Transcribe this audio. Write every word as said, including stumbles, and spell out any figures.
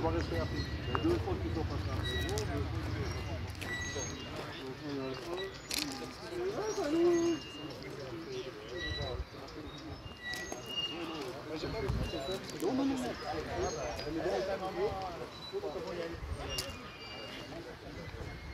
pas rester rapide. Il y a deux fois qu'ils sont pas passés. Non, non, non, non.